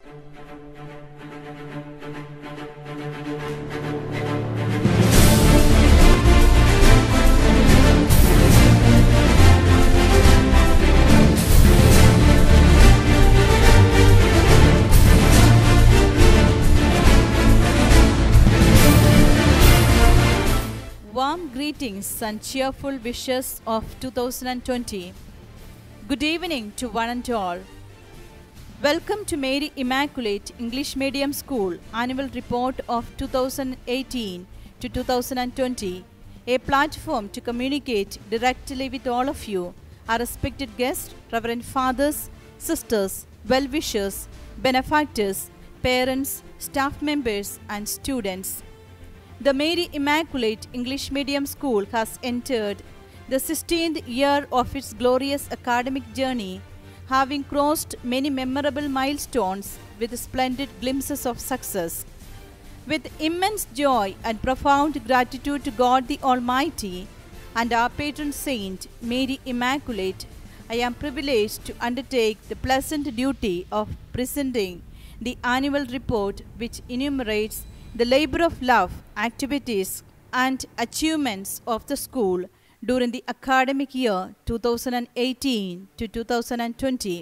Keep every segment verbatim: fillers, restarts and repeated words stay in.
Warm greetings and cheerful wishes of two thousand twenty. Good evening to one and all. Welcome to Mary Immaculate English Medium School Annual Report of two thousand eighteen to two thousand twenty, a platform to communicate directly with all of you, our respected guests, Reverend Fathers, Sisters, well-wishers, benefactors, parents, staff members and students. The Mary Immaculate English Medium School has entered the sixteenth year of its glorious academic journey, having crossed many memorable milestones with splendid glimpses of success. With immense joy and profound gratitude to God the Almighty and our patron saint, Mary Immaculate, I am privileged to undertake the pleasant duty of presenting the annual report which enumerates the labor of love, activities and achievements of the school during the academic year two thousand eighteen to two thousand twenty.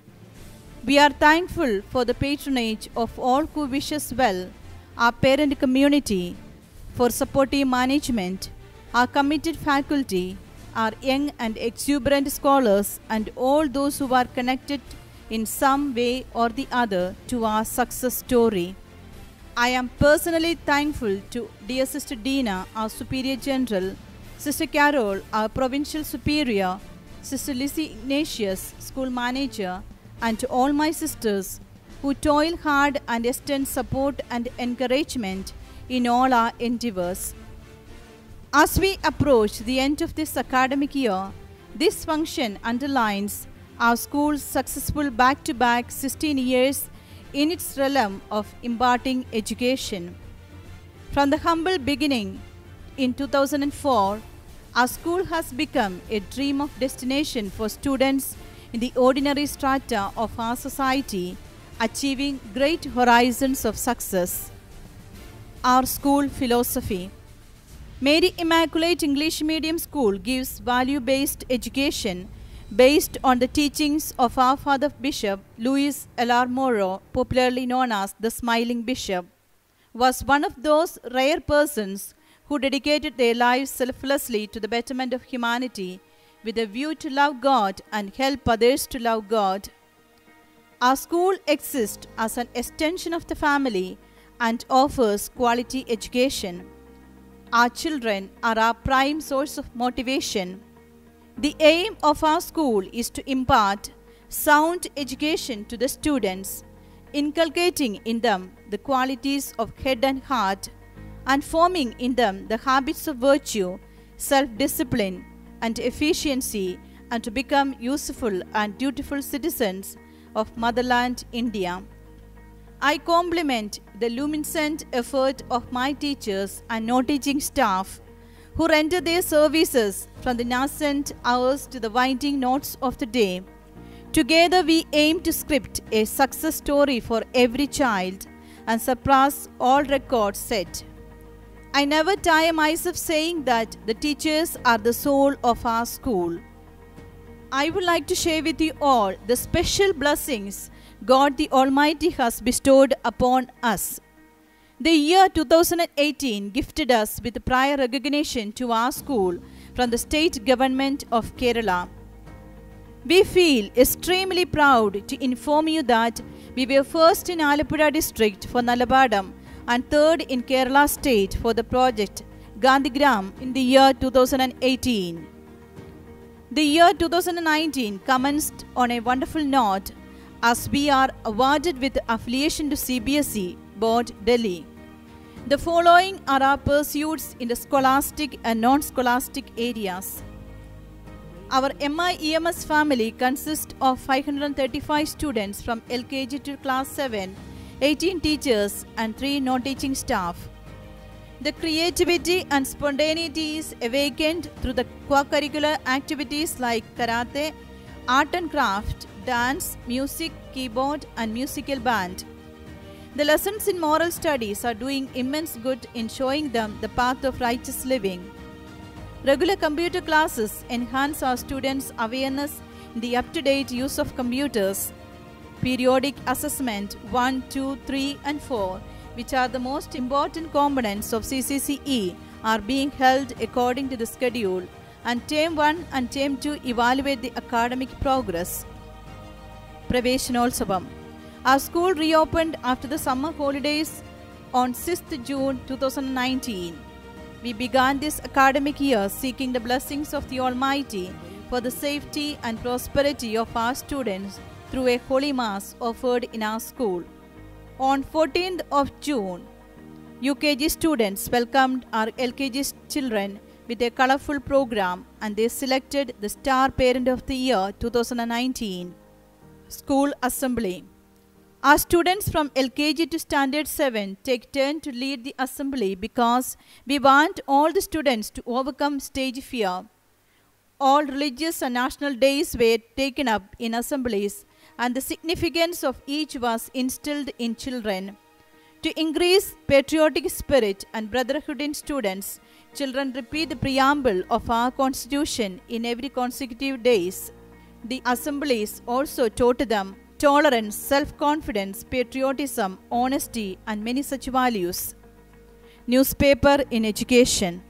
We are thankful for the patronage of all who wish us well, our parent community, for supportive management, our committed faculty, our young and exuberant scholars and all those who are connected in some way or the other to our success story. I am personally thankful to dear Sister Dina, our Superior General, Sister Carol, our Provincial Superior, Sister Lizzie Ignatius, School Manager, and to all my sisters who toil hard and extend support and encouragement in all our endeavors. As we approach the end of this academic year, this function underlines our school's successful back-to-back sixteen years in its realm of imparting education. From the humble beginning in two thousand four, our school has become a dream of destination for students in the ordinary strata of our society, achieving great horizons of success. Our school philosophy. Mary Immaculate English Medium School gives value-based education based on the teachings of our Father Bishop Louis L R Morrow, popularly known as the Smiling Bishop, was one of those rare persons who dedicated their lives selflessly to the betterment of humanity with a view to love God and help others to love God. Our school exists as an extension of the family and offers quality education. Our children are our prime source of motivation. The aim of our school is to impart sound education to the students, inculcating in them the qualities of head and heart, and forming in them the habits of virtue, self-discipline, and efficiency, and to become useful and dutiful citizens of Motherland India. I compliment the luminescent effort of my teachers and non-teaching staff who render their services from the nascent hours to the winding notes of the day. Together we aim to script a success story for every child and surpass all records set. I never tire myself saying that the teachers are the soul of our school. I would like to share with you all the special blessings God the Almighty has bestowed upon us. The year two thousand eighteen gifted us with prior recognition to our school from the state government of Kerala. We feel extremely proud to inform you that we were first in Alappuzha district for Nalabadam and third in Kerala state for the project Gandhigram in the year two thousand eighteen. The year two thousand nineteen commenced on a wonderful note as we are awarded with affiliation to C B S E Board Delhi. The following are our pursuits in the scholastic and non-scholastic areas. Our M I E M S family consists of five hundred thirty-five students from L K G to class seven, eighteen teachers and three non-teaching staff. The creativity and spontaneity is awakened through the co-curricular activities like karate, art and craft, dance, music, keyboard, and musical band. The lessons in moral studies are doing immense good in showing them the path of righteous living. Regular computer classes enhance our students' awareness in the up-to-date use of computers. Periodic assessment one, two, three, and four, which are the most important components of C C C E, are being held according to the schedule, and Term one and Term two evaluate the academic progress. Praveshanotsavam. Our school reopened after the summer holidays on sixth June two thousand nineteen. We began this academic year seeking the blessings of the Almighty for the safety and prosperity of our students through a holy mass offered in our school. On fourteenth of June, U K G students welcomed our L K G children with a colorful program, and they selected the Star Parent of the Year two thousand nineteen. School Assembly. Our students from L K G to Standard seven take turn to lead the assembly because we want all the students to overcome stage fear. All religious and national days were taken up in assemblies, and the significance of each was instilled in children. To increase patriotic spirit and brotherhood in students, children repeat the preamble of our Constitution in every consecutive days. The assemblies also taught them tolerance, self-confidence, patriotism, honesty, and many such values. Newspaper in education.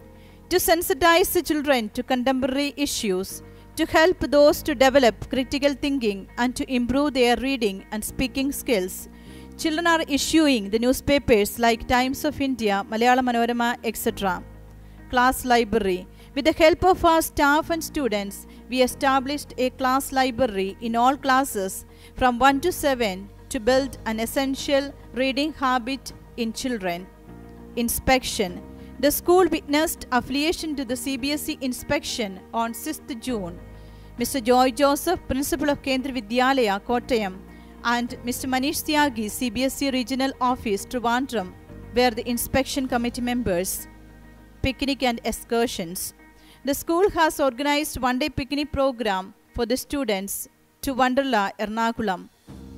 To sensitize the children to contemporary issues, to help those to develop critical thinking and to improve their reading and speaking skills, children are issuing the newspapers like Times of India, Malayala Manorama, et cetera. Class library. With the help of our staff and students, we established a class library in all classes from one to seven to build an essential reading habit in children. Inspection. The school witnessed affiliation to the C B S E inspection on sixth June. Mister Joy Joseph, Principal of Kendra Vidyalaya, Kottayam, and Mister Manish Tyagi, C B S E Regional Office, Trivandrum, were the inspection committee members. Picnic and excursions. The school has organized one-day picnic program for the students to Wonderla, Ernakulam.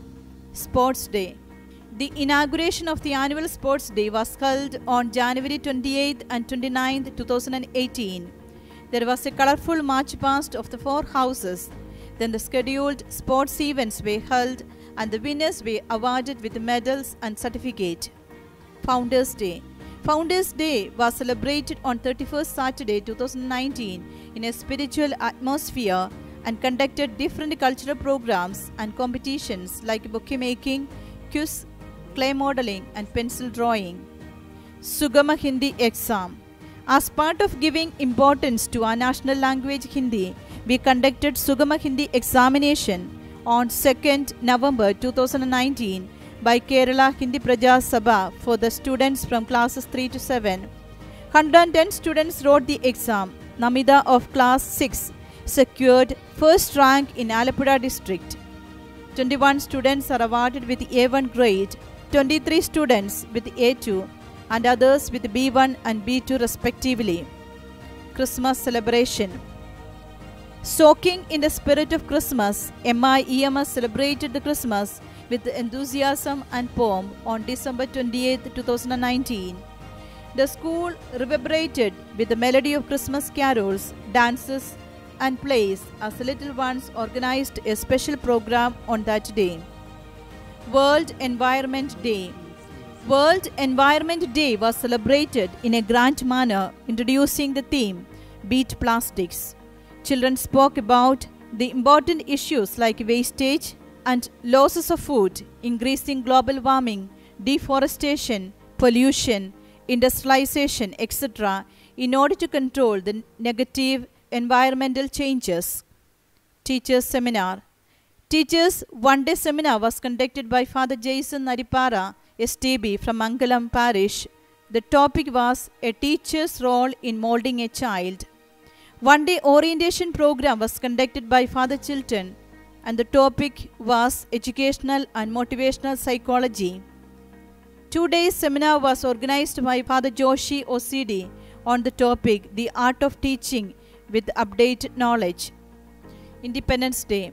Sports Day. The inauguration of the annual Sports Day was held on January twenty-eighth and twenty-ninth, two thousand eighteen. There was a colorful march past of the four houses. Then the scheduled sports events were held and the winners were awarded with medals and certificate. Founders Day. Founders Day was celebrated on thirty-first Saturday two thousand nineteen in a spiritual atmosphere and conducted different cultural programs and competitions like bouquet making, quiz, clay modeling, and pencil drawing. Sugama Hindi exam. As part of giving importance to our national language Hindi, we conducted Sugama Hindi examination on second November two thousand nineteen by Kerala Hindi Praja Sabha for the students from classes three to seven. one hundred ten students wrote the exam. Namida of class six secured first rank in Alappuzha district. twenty-one students are awarded with A one grade, twenty-three students with A two, and others with B one and B two respectively. Christmas celebration. Soaking in the spirit of Christmas, M I E M S celebrated the Christmas with enthusiasm and pomp on December twenty-eighth, two thousand nineteen. The school reverberated with the melody of Christmas carols, dances, and plays as the little ones organized a special program on that day. World Environment Day. World Environment Day was celebrated in a grand manner, introducing the theme, Beat Plastics. Children spoke about the important issues like wastage and losses of food, increasing global warming, deforestation, pollution, industrialization, et cetera, in order to control the negative environmental changes. Teachers Seminar. Teachers One Day Seminar was conducted by Father Jason Naripara, S T B from Mangalam Parish. The topic was a teacher's role in molding a child. One day orientation program was conducted by Father Chilton, and the topic was educational and motivational psychology. Two days seminar was organized by Father Joshi O C D on the topic The Art of Teaching with Updated Knowledge. Independence Day.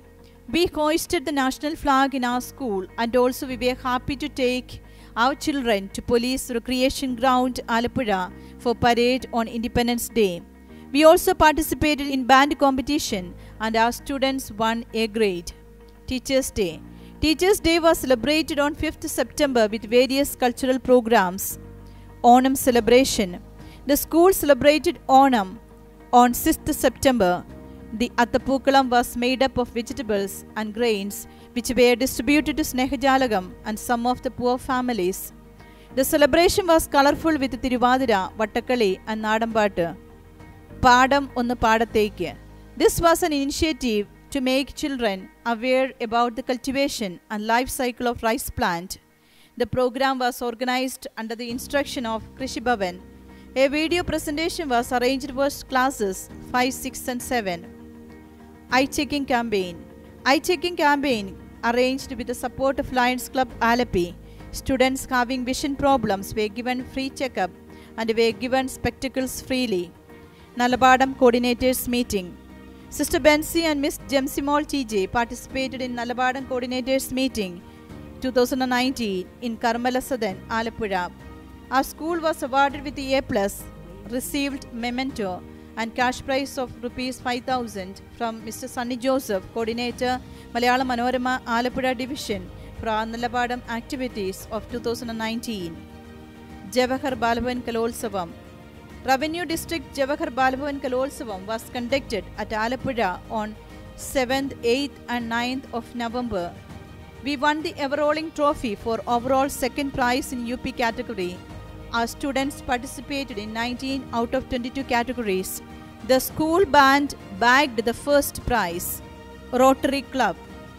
We hoisted the national flag in our school, and also we were happy to take our children to Police Recreation Ground, Alappuzha for parade on Independence Day. We also participated in band competition and our students won A grade. Teachers' Day. Teachers' Day was celebrated on fifth September with various cultural programs. Onam celebration. The school celebrated Onam on sixth September. The Athapookalam was made up of vegetables and grains which were distributed to Snehajalagam and some of the poor families. The celebration was colorful with Tiruvadira, Vattakali and Nadambattu. Padam on the Padathekku. This was an initiative to make children aware about the cultivation and life cycle of rice plant. The program was organized under the instruction of Krishi Bhavan. A video presentation was arranged for classes five, six and seven. Eye-checking campaign. Eye-checking campaign arranged with the support of Lions Club Alappi. Students having vision problems were given free checkup and were given spectacles freely. Nalabadam Coordinators Meeting. Sister Bensi and Miss Jemsimol T J participated in Nalabadam Coordinators Meeting twenty nineteen in Karmalasadan, Alappuzha. Our school was awarded with the A plus, received memento and cash prize of rupees five thousand from Mister Sunny Joseph, Coordinator, Malayalam Manorama, Alappuzha Division for our Nalabadam activities of two thousand nineteen. Javahar Balabhavan Kalolsavam. Revenue District Javahar Balabhavan Kalolsavam was conducted at Alappuzha on seventh, eighth and ninth of November. We won the ever-rolling trophy for overall second prize in U P category. Our students participated in nineteen out of twenty-two categories. The school band bagged the first prize. Rotary Club.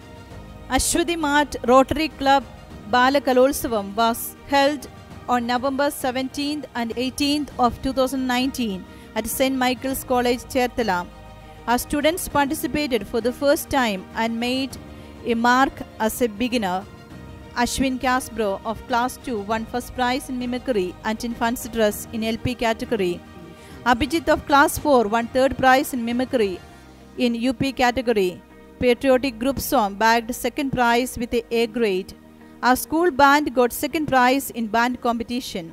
Ashwati Mart Rotary Club Bala Kalolsavam was held on November seventeenth and eighteenth of two thousand nineteen at Saint Michael's College, Cherthala. Our students participated for the first time and made a mark as a beginner. Ashwin Casbro of Class two won first prize in Mimicry and in Fancy Dress in L P category. Abhijit of Class four won third prize in Mimicry in U P category. Patriotic Group Song bagged second prize with a A grade. Our school band got second prize in band competition.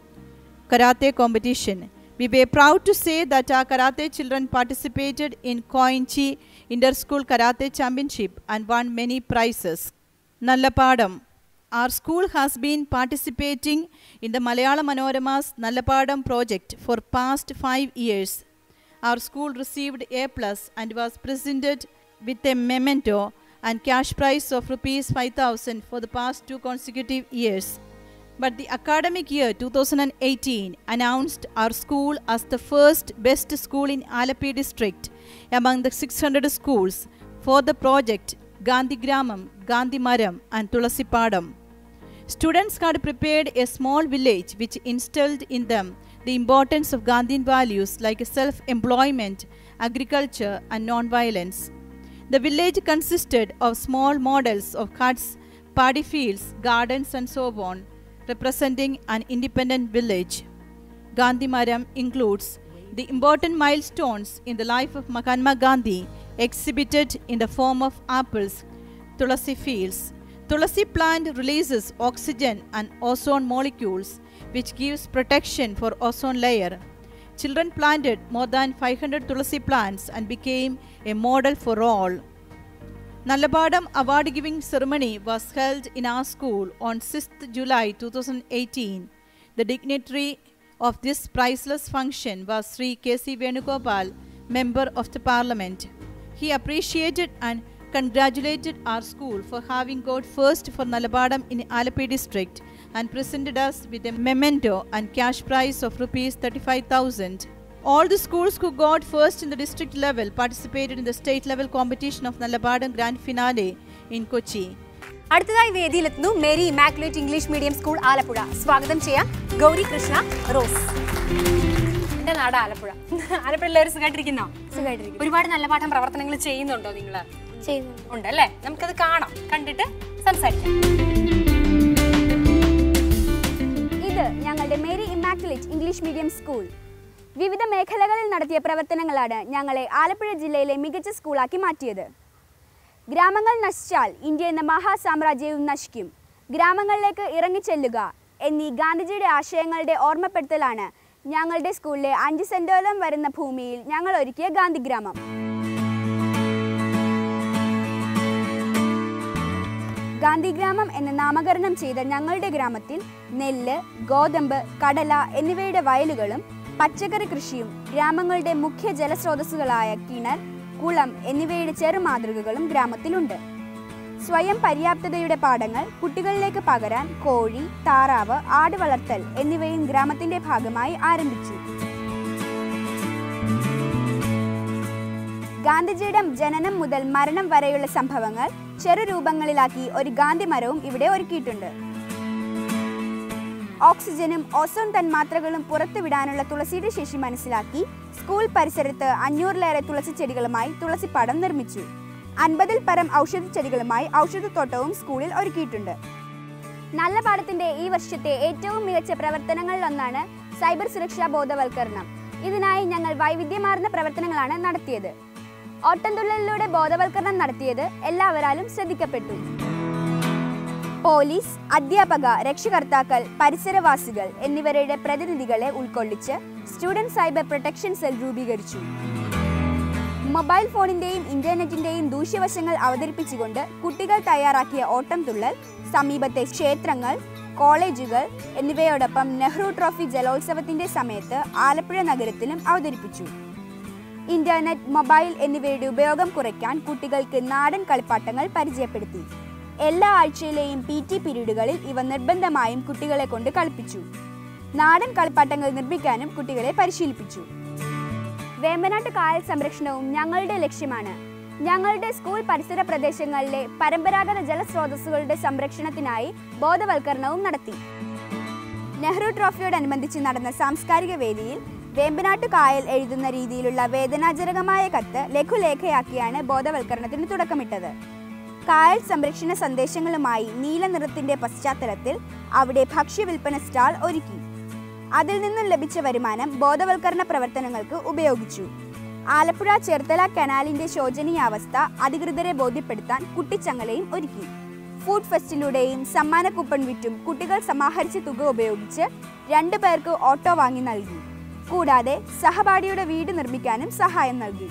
Karate competition. We were proud to say that our karate children participated in Koinchi Inter-School Karate Championship and won many prizes. Nallapadam. Our school has been participating in the Malayalam Manorama's Nallapadam project for past five years. Our school received A plus and was presented with a memento and cash prize of rupees five thousand for the past two consecutive years. But the academic year two thousand eighteen announced our school as the first best school in Alappi district among the six hundred schools for the project Gandhi Gramam, Gandhi Maram and Tulasi Padam. Students had prepared a small village which instilled in them the importance of Gandhian values like self-employment, agriculture and non-violence. The village consisted of small models of huts, paddy fields, gardens and so on, representing an independent village. Gandhi Maram includes the important milestones in the life of Mahatma Gandhi exhibited in the form of apples, Tulasi fields. Tulasi plant releases oxygen and ozone molecules which gives protection for ozone layer. Children planted more than five hundred Tulasi plants and became a model for all. Nallabadam award giving ceremony was held in our school on sixth July two thousand eighteen. The dignitary of this priceless function was Sri K C Venugopal, Member of the Parliament. He appreciated and congratulated our school for having got first for Nallabadam in Alappi district and presented us with a memento and cash prize of rupees thirty-five thousand. All the schools who got first in the district level participated in the state level competition of Nallabadam Grand Finale in Kochi. അടുത്തതായി വേദിയിലെത്തുന്നു Mary Immaculate English medium school Alappuzha. സ്വാഗതം ചെയ്യാം Gauri Krishna rose. എന്റെ നാട് ആലപ്പുഴ. ആലപ്പുഴ എല്ലാവരും സുഖമായിട്ടിരിക്കുന്നോ? സുഖമായിട്ടിരിക്കുന്നു. ഒരുപാട് നല്ല പാഠം പ്രവർത്തനങ്ങൾ ചെയ്യുന്നുണ്ടോ നിങ്ങൾ? ചെയ്യുന്നുണ്ട്. ഉണ്ടല്ലേ? നമുക്കത് കാണാം, കണ്ടിട്ട് സംസാരിക്കാം. ഇത് ഞങ്ങളുടെ Mary Immaculate English medium school. വിവിധ മേഖലകളിൽ നടത്തിയ പ്രവർത്തനങ്ങളാണ് ഞങ്ങളെ ആലപ്പുഴ ജില്ലയിലെ മികച്ച സ്കൂളാക്കി മാറ്റിയത്. ഗ്രാമങ്ങൾ നശിച്ചാൽ ഇന്ത്യ എന്ന മഹാസാമ്രാജ്യവും നശിക്കും. ഗ്രാമങ്ങളിലേക്ക് ഇറങ്ങിച്ചെല്ലുക എന്നീ ഗാന്ധിജിയുടെ ആശയങ്ങളുടെ ഓർമ്മപ്പെടുത്തലാണ് ഞങ്ങളുടെ സ്കൂളിലെ അഞ്ച് സെന്റോളം വരുന്ന ഭൂമിയിൽ ഞങ്ങൾ ഒരുക്കിയ ഗാന്ധിഗ്രാമം. ഗാന്ധിഗ്രാമം എന്ന് നാമകരണം ചെയ്ത ഞങ്ങളുടെ ഗ്രാമത്തിൽ നെല്ല്, ഗോതമ്പ്, കടല എന്നിവയുടെ വയലുകളും പച്ചക്കറി കൃഷിയും ഗ്രാമങ്ങളുടെ മുഖ്യ ജലസ്രോതസ്സുകളായ കിണർ, കുളം എന്നിവയുടെ ചെറുമാതൃകകളും ഗ്രാമത്തിലുണ്ട്. സ്വയം പര്യാപ്തതയുടെ പാഠങ്ങൾ കുട്ടികളിലേക്ക് പകരാൻ കോഴി, താറാവ്, ആട് വളർത്തൽ എന്നിവയും ഗ്രാമത്തിന്റെ ഭാഗമായി ആരംഭിച്ചു. ഗാന്ധിജിയുടെ ജനനം മുതൽ മരണം വരെയുള്ള സംഭവങ്ങൾ ചെറുരൂപങ്ങളിലാക്കി ഒരു ഗാന്ധി മരവും ഇവിടെ ഒരുക്കിയിട്ടുണ്ട്. ഓക്സിജനും ഓസോൺ തന്മാത്രകളും പുറത്തുവിടാനുള്ള തുളസിയുടെ ശേഷി മനസ്സിലാക്കി സ്കൂൾ പരിസരത്ത് അഞ്ഞൂറിലേറെ തുളസി ചെടികളുമായി തുളസിപ്പാടം നിർമ്മിച്ചു. അൻപതിൽ പരം ഔഷധ ചെടികളുമായി ഔഷധത്തോട്ടവും സ്കൂളിൽ ഒരുക്കിയിട്ടുണ്ട്. നല്ല പാഠത്തിന്റെ ഈ വർഷത്തെ ഏറ്റവും മികച്ച പ്രവർത്തനങ്ങളിലൊന്നാണ് സൈബർ സുരക്ഷാ ബോധവൽക്കരണം. ഇതിനായി ഞങ്ങൾ വൈവിധ്യമാർന്ന പ്രവർത്തനങ്ങളാണ് നടത്തിയത്. ഓട്ടംതുള്ളലിലൂടെ ബോധവൽക്കരണം നടത്തിയത് എല്ലാവരാലും ശ്രദ്ധിക്കപ്പെട്ടു. പോലീസ്, അധ്യാപക, രക്ഷകർത്താക്കൾ, പരിസരവാസികൾ എന്നിവരുടെ പ്രതിനിധികളെ ഉൾക്കൊള്ളിച്ച് സ്റ്റുഡന്റ് സൈബർ പ്രൊട്ടക്ഷൻ സെൽ രൂപീകരിച്ചു. മൊബൈൽ ഫോണിന്റെയും ഇന്റർനെറ്റിന്റെയും ദൂഷ്യവശങ്ങൾ അവതരിപ്പിച്ചുകൊണ്ട് കുട്ടികൾ തയ്യാറാക്കിയ ഓട്ടംതുള്ളൽ സമീപത്തെ ക്ഷേത്രങ്ങൾ, കോളേജുകൾ എന്നിവയോടൊപ്പം നെഹ്റു ട്രോഫി ജലോത്സവത്തിന്റെ സമയത്ത് ആലപ്പുഴ നഗരത്തിലും അവതരിപ്പിച്ചു. ഇന്റർനെറ്റ്, മൊബൈൽ എന്നിവയുടെ ഉപയോഗം കുറയ്ക്കാൻ കുട്ടികൾക്ക് നാടൻ കളിപ്പാട്ടങ്ങൾ പരിചയപ്പെടുത്തി. എല്ലാ ആഴ്ചയിലെയും പി ടി പീരീഡുകളിൽ ഇവ നിർബന്ധമായും കുട്ടികളെ കൊണ്ട് കളിപ്പിച്ചു. നാടൻ കളിപ്പാട്ടങ്ങൾ നിർമ്മിക്കാനും കുട്ടികളെ പരിശീലിപ്പിച്ചു. വേമ്പനാട്ട് കായൽ സംരക്ഷണവും ഞങ്ങളുടെ ലക്ഷ്യമാണ്. ഞങ്ങളുടെ സ്കൂൾ പരിസര പ്രദേശങ്ങളിലെ പരമ്പരാഗത ജലസ്രോതസ്സുകളുടെ സംരക്ഷണത്തിനായി ബോധവൽക്കരണവും നടത്തി. നെഹ്റു ട്രോഫിയോടനുബന്ധിച്ച് നടന്ന സാംസ്കാരിക വേദിയിൽ വേമ്പനാട്ട് കായൽ എഴുതുന്ന രീതിയിലുള്ള വേദനാജനകമായ കത്ത് ലഘുലേഖയാക്കിയാണ് ബോധവൽക്കരണത്തിന് തുടക്കമിട്ടത്. കായൽ സംരക്ഷണ സന്ദേശങ്ങളുമായി നീല നിറത്തിന്റെ പശ്ചാത്തലത്തിൽ അവിടെ ഭക്ഷ്യവിൽപ്പന സ്റ്റാൾ ഒരുക്കി. അതിൽ നിന്നും ലഭിച്ച വരുമാനം ബോധവൽക്കരണ പ്രവർത്തനങ്ങൾക്ക് ഉപയോഗിച്ചു. ആലപ്പുഴ ചേർത്തല കനാലിന്റെ ശോചനീയാവസ്ഥ അധികൃതരെ ബോധ്യപ്പെടുത്താൻ കുട്ടിച്ചങ്ങലയും ഒരുക്കി. ഫുഡ് ഫെസ്റ്റിലൂടെയും സമ്മാന കൂപ്പൺ വിറ്റും കുട്ടികൾ സമാഹരിച്ച തുക ഉപയോഗിച്ച് രണ്ടു പേർക്ക് ഓട്ടോ വാങ്ങി നൽകി. കൂടാതെ സഹപാഠിയുടെ വീട് നിർമ്മിക്കാനും സഹായം നൽകി.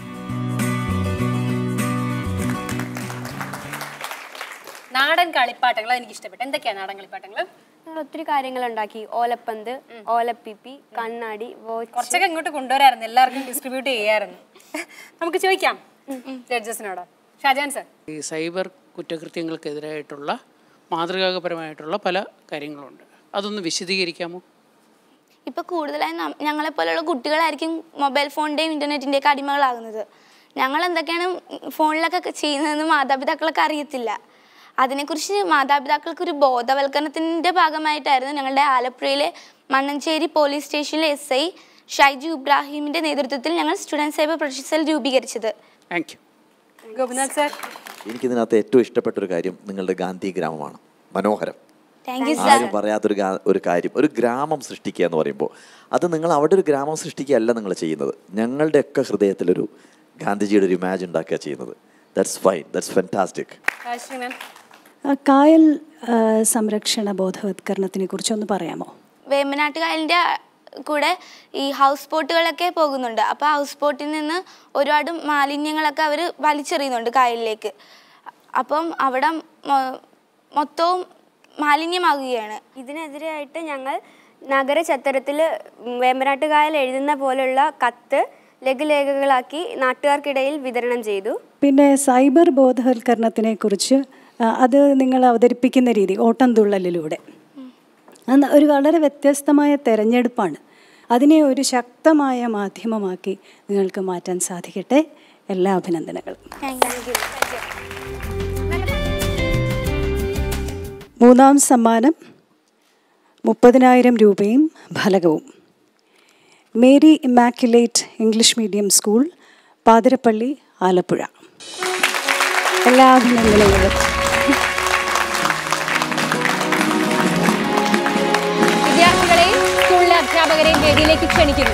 നാടൻ കളിപ്പാട്ടങ്ങൾ എനിക്ക് ഇഷ്ടപ്പെട്ടു. എന്തൊക്കെയാണ് നാടൻ കളിപ്പാട്ടങ്ങൾ? ഞങ്ങൾ ഒത്തിരി കാര്യങ്ങൾ ഉണ്ടാക്കി. ഓലപ്പന്ത്, ഓലപ്പിപ്പി, കണ്ണാടി, കുറച്ചൊക്കെ ഇങ്ങോട്ട് കൊണ്ടുവരായിരുന്നു, എല്ലാവർക്കും ഡിസ്ട്രിബ്യൂട്ട് ചെയ്യായിരുന്നു. നമുക്ക് ചോദിക്കാം ജഡ്ജസിനോട്. ഷാജാൻ സർ, ഈ സൈബർ കുറ്റകൃത്യങ്ങൾക്കെതിരായിട്ടുള്ള മാതൃകാപരമായിട്ടുള്ള പല കാര്യങ്ങളുണ്ട്, അതൊന്ന് വിശദീകരിക്കാമോ? ഇപ്പോൾ കൂടുതലായി ഞങ്ങളെപ്പോലെയുള്ള കുട്ടികളായിരിക്കും മൊബൈൽ ഫോണിൻ്റെയും ഇൻ്റർനെറ്റിൻ്റെയൊക്കെ അടിമകളാകുന്നത്. ഞങ്ങൾ എന്തൊക്കെയാണ് ഫോണിലൊക്കെ ചെയ്യുന്നതെന്ന് മാതാപിതാക്കളൊക്കെ അറിയത്തില്ല. അതിനെക്കുറിച്ച് മാതാപിതാക്കൾക്കൊരു ബോധവൽക്കരണത്തിൻ്റെ ഭാഗമായിട്ടായിരുന്നു ഞങ്ങളുടെ ആലപ്പുഴയിലെ മണ്ണഞ്ചേരി പോലീസ് സ്റ്റേഷനിലെ എസ് ഐ ഷൈജു ഇബ്രാഹിമിൻ്റെ നേതൃത്വത്തിൽ ഞങ്ങൾ സ്റ്റുഡൻറ് സൈബർ പ്രൊട്ടക്ഷൻ സെൽ രൂപീകരിച്ചത്. Thank you. ഗോപിനാഥ് സർ, എനിക്കിതിനകത്ത് ഏറ്റവും ഇഷ്ടപ്പെട്ടൊരു കാര്യം നിങ്ങളുടെ ഗാന്ധി ഗ്രാമമാണ്. മനോഹരം. ആരും പറയാത്തൊരു ഒരു കാര്യം, ഒരു ഗ്രാമം സൃഷ്ടിക്കുക എന്ന് പറയുമ്പോൾ അത് നിങ്ങൾ അവിടെ ഒരു ഗ്രാമം സൃഷ്ടിക്കുകയല്ല നിങ്ങൾ ചെയ്യുന്നത്, ഞങ്ങളുടെയൊക്കെ ഹൃദയത്തിലൊരു ഗാന്ധിജിയുടെ ഒരു ഇമാജ് ഉണ്ടാക്കുക ചെയ്യുന്നത്. That's fine, that's fantastic. കായൽ സംരക്ഷണ ബോധവത്കരണത്തിനെ കുറിച്ചൊന്ന് പറയാമോ? വേമ്പനാട്ട് കായലിൻ്റെ കൂടെ ഈ ഹൗസ് ബോട്ടുകളൊക്കെ പോകുന്നുണ്ട്. അപ്പോൾ ഹൗസ് ബോട്ടിൽ നിന്ന് ഒരുപാട് മാലിന്യങ്ങളൊക്കെ അവർ വലിച്ചെറിയുന്നുണ്ട് കായലിലേക്ക്. അപ്പം അവിടെ മൊത്തവും മാലിന്യമാകുകയാണ്. ഇതിനെതിരായിട്ട് ഞങ്ങൾ നഗര ചത്തരത്തിൽ വേമ്പനാട്ട് കായൽ എഴുതുന്ന പോലുള്ള കത്ത് ലഘുലേഖകളാക്കി നാട്ടുകാർക്കിടയിൽ വിതരണം ചെയ്തു. പിന്നെ സൈബർ ബോധവൽക്കരണത്തിനെ കുറിച്ച് അത് നിങ്ങൾ അവതരിപ്പിക്കുന്ന രീതി ഓട്ടംതുള്ളലിലൂടെ ഒരു വളരെ വ്യത്യസ്തമായ തെരഞ്ഞെടുപ്പാണ്. അതിനെ ഒരു ശക്തമായ മാധ്യമമാക്കി നിങ്ങൾക്ക് മാറ്റാൻ സാധിക്കട്ടെ. എല്ലാ അഭിനന്ദനങ്ങളും. മൂന്നാം സമ്മാനം മുപ്പതിനായിരം രൂപയും ഫലകവും. Mary Immaculate English medium school, Pathirappally, Alappuzha. എല്ലാ അഭിനന്ദനങ്ങളും. വിദ്യാർത്ഥികളെയും സ്കൂളിലെ അധ്യാപകരെയും വേദിയിലേക്ക് ക്ഷണിക്കുന്നു.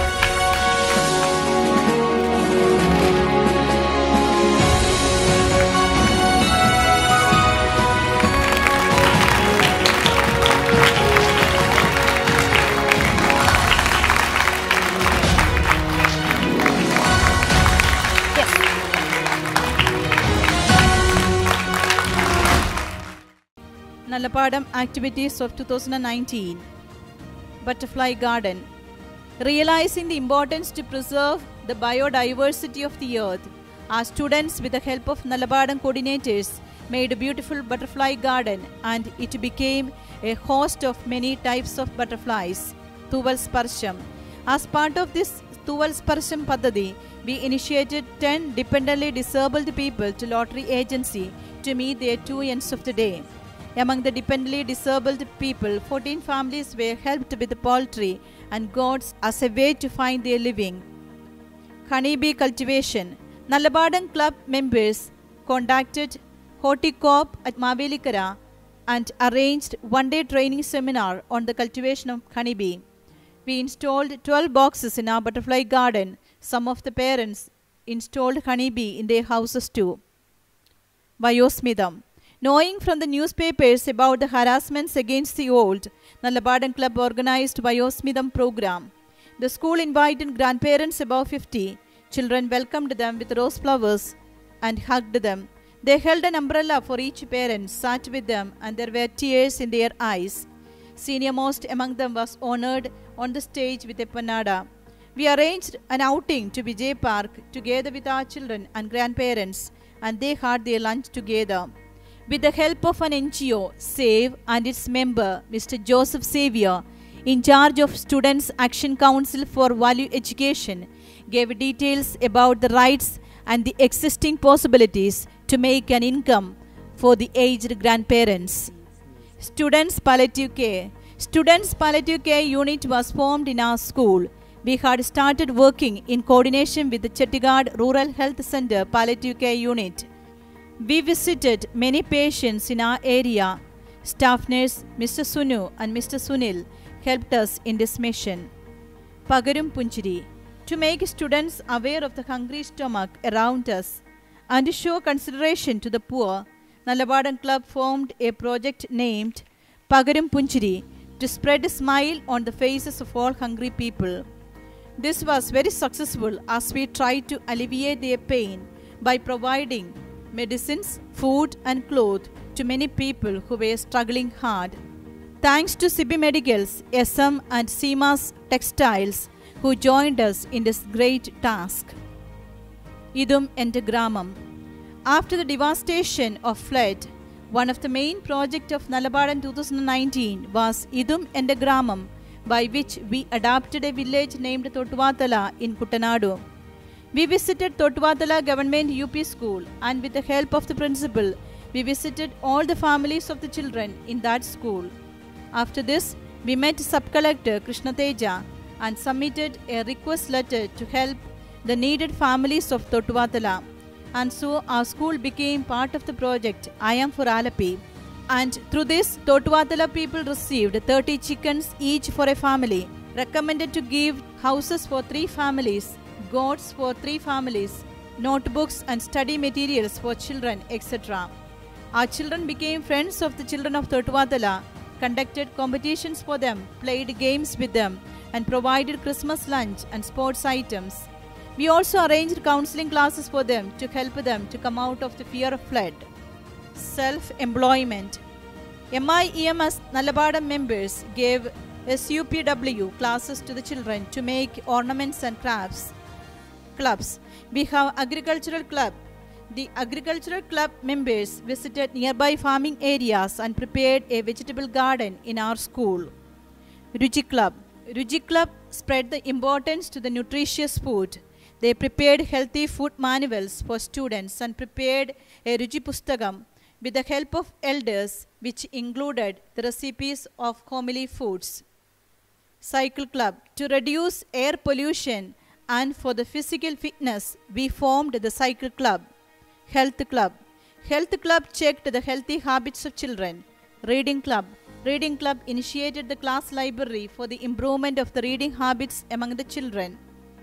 Nalapadam activities of two thousand nineteen. Butterfly Garden. Realizing the importance to preserve the biodiversity of the earth, our students, with the help of Nalapadam coordinators, made a beautiful butterfly garden, and it became a host of many types of butterflies. Thuval Sparsham. As part of this Thuval Sparsham Pathadi, we initiated ten dependently disabled people to lottery agency to meet their two ends of the day. Among the dependently disabled people, fourteen families were helped with poultry and goats as a way to find their living. Honeybee cultivation. Nalapadam club members conducted horticorp at Mavelikara and arranged one-day training seminar on the cultivation of honeybee. We installed twelve boxes in our butterfly garden. Some of the parents installed honeybee in their houses too. Vayosmitham. Knowing from the newspapers about the harassments against the old, Nalapadam Club organized Vayosmitham program. The school invited grandparents above fifty. Children welcomed them with rose flowers and hugged them. They held an umbrella for each parent, sat with them, and there were tears in their eyes. Senior-most among them was honored on the stage with a panada. We arranged an outing to Vijay Park together with our children and grandparents, and they had their lunch together. With the help of an N G O, SAVE, and its member, Mister Joseph Xavier, in charge of Students' Action Council for Value Education, gave details about the rights and the existing possibilities to make an income for the aged grandparents. Students' Palliative Care. Students' Palliative Care unit was formed in our school. We had started working in coordination with the Chettigad Rural Health Center Palliative Care unit. We visited many patients in our area. Staff nurse Mister Sunu and Mister Sunil helped us in this mission. Pagarum Punchiri. To make students aware of the hungry stomach around us and to show consideration to the poor, Nalapadam Club formed a project named Pagarum Punchiri to spread a smile on the faces of all hungry people. This was very successful as we tried to alleviate their pain by providing medicines, food and clothes to many people who were struggling hard. Thanks to C B Medicals, S M and Seema's Textiles who joined us in this great task. Idum Ente Gramam. After the devastation of flood, one of the main projects of Nalapadam twenty nineteen was Idum Ente Gramam, by which we adopted a village named Thotuvathala in Kuttanadu. We visited Thotuvathala Government U P School, and with the help of the principal, we visited all the families of the children in that school. After this, we met Sub-Collector Krishna Teja and submitted a request letter to help the needed families of Thotuvathala. And so our school became part of the project I Am for Alapi. And through this, Thotuvathala people received thirty chickens each for a family, recommended to give houses for three families, goats for three families, notebooks and study materials for children, et cetera. Our children became friends of the children of Thotuvathala, conducted competitions for them, played games with them, and provided Christmas lunch and sports items. We also arranged counseling classes for them to help them to come out of the fear of flood. Self-employment. M I E M S Nalapadam members gave S U P W classes to the children to make ornaments and crafts. Clubs. We have agricultural club. The agricultural club members visited nearby farming areas and prepared a vegetable garden in our school. Ruchi Club. Ruchi Club spread the importance to the nutritious food. They prepared healthy food manuals for students and prepared a Ruchi Pustakam with the help of elders, which included the recipes of homely foods. Cycle Club. To reduce air pollution and for the physical fitness, we formed the Cycle Club. Health Club. Health Club checked the healthy habits of children. Reading Club. Reading Club initiated the class library for the improvement of the reading habits among the children.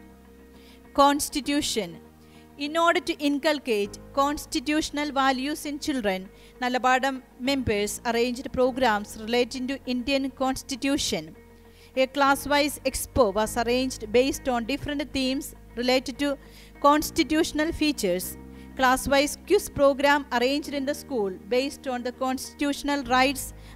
Constitution. In order to inculcate constitutional values in children, Nalapadam members arranged programs relating to Indian Constitution. A class-wise expo was arranged based on different themes related to constitutional features. Class-wise quiz program arranged in the school based on the constitutional rights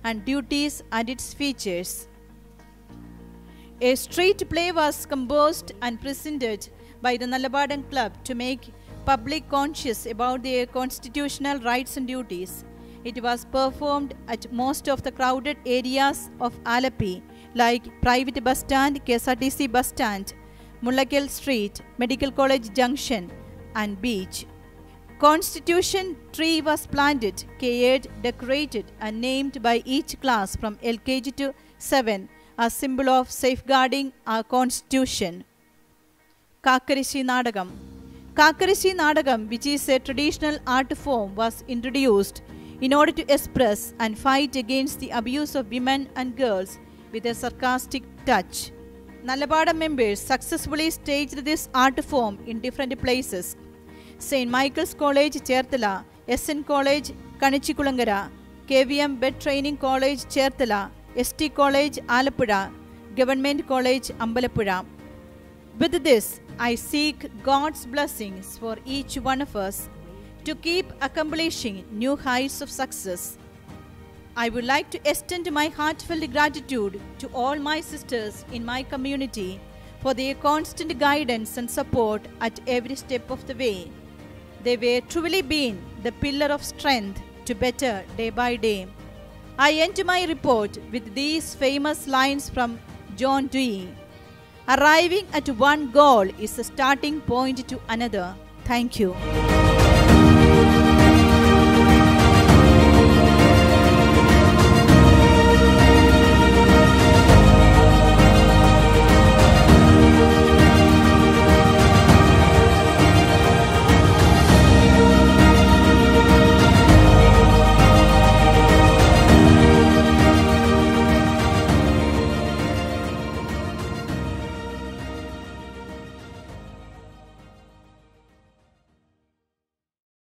and duties and its features. A street play was composed and presented by the Nalabadan Club to make public conscious about their constitutional rights and duties. It was performed at most of the crowded areas of Alleppey, like private bus stand, K S R T C bus stand, Mullakkal Street, Medical College Junction, and beach. Constitution tree was planted, cared, decorated, and named by each class from L K G to seven, a symbol of safeguarding our constitution. Kakarishi Nadagam. Kakarishi Nadagam, which is a traditional art form, was introduced in order to express and fight against the abuse of women and girls with a sarcastic touch. Nalabada members successfully staged this art form in different places. Saint Michael's College, Cherthala, S N College, Kanichikulangara, K V M Bed Training College, Cherthala, S T College, Alappuzha, Government College, Ambalappuzha. With this, I seek God's blessings for each one of us to keep accomplishing new heights of success. I would like to extend my heartfelt gratitude to all my sisters in my community for their constant guidance and support at every step of the way. They were truly been the pillar of strength to better day by day. I end my report with these famous lines from John Dewey. Arriving at one goal is a starting point to another. Thank you.